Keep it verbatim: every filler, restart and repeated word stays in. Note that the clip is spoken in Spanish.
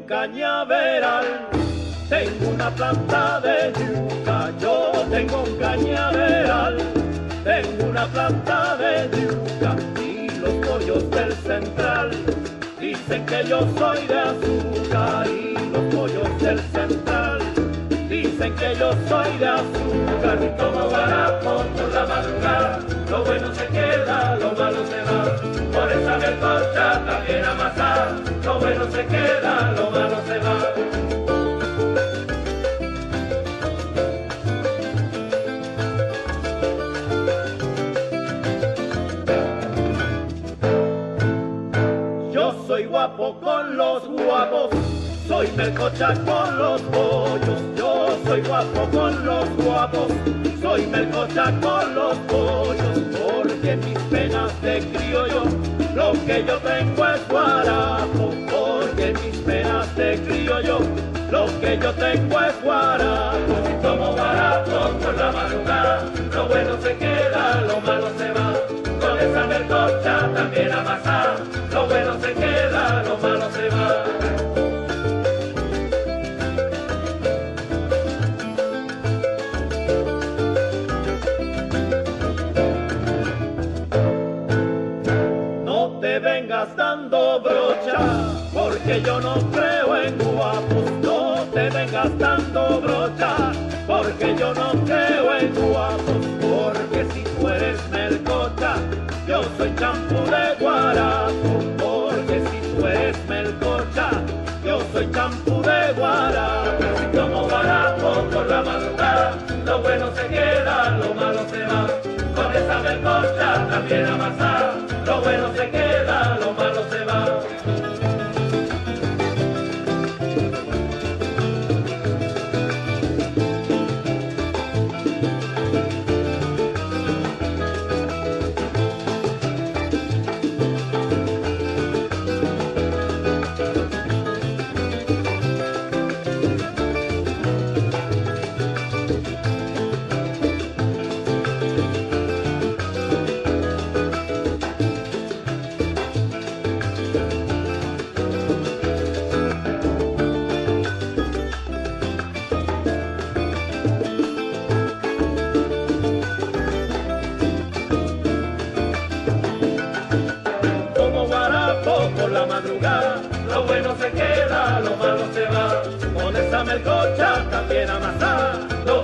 cañaveral, tengo una planta de yuca. Yo tengo un cañaveral, tengo una planta de yuca. Y los pollos del central dicen que yo soy de azúcar. Y los pollos del central dicen que yo soy de azúcar. Y tomo guarapo por la madrugada, lo bueno se queda, lo malo se va. Por esa melcocha también amasada, lo bueno se queda, lo malo se va. Yo soy guapo con los guapos, soy melcocha con los pollos. Yo soy guapo con los guapos, soy melcocha con los pollos. Porque mis penas de criollo, lo que yo tengo es guarapo. Porque mis penas de criollo, lo que yo tengo es guarapo. Si tomo guarapo por la madrugada, lo bueno se queda, lo malo se va. Con esa melcocha también amasada, lo bueno se queda, lo malo se va. Vengas dando brocha, porque yo no creo en guapos. No te vengas dando brocha, porque yo no creo en guapos. Porque si tú eres melcocha, yo soy champú de guarapo. Porque si tú eres melcocha, yo soy champú de guarapo. Si tomo guarapo por la madrugada, lo bueno se queda, lo malo se va. Con esa melcocha también amasada, lo bueno se queda, lo malo se va. Por la madrugada, lo bueno se queda, lo malo se va. Con esa melcocha también amasada, lo